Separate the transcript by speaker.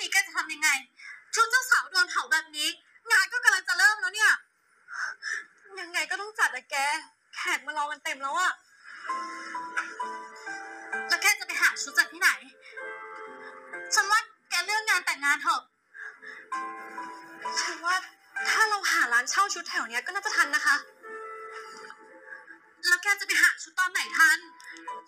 Speaker 1: นี้แกจะทำยังไงชุดเจ้าสาวโดนเผาแบบนี้งานก็กำลังจะเริ่มแล้วเนี่ยยังไงก็ต้องจัดอะแกแขกมารอกันเต็มแล้วอะแล้วแกจะไปหาชุดจากที่ไหนฉันว่าแกเลือกงานแต่งงานเถอะฉันว่าถ้าเราหาร้านเช่าชุดแถวเนี้ยก็น่าจะทันนะคะแล้วแกจะไปหาชุดตอนไหนทัน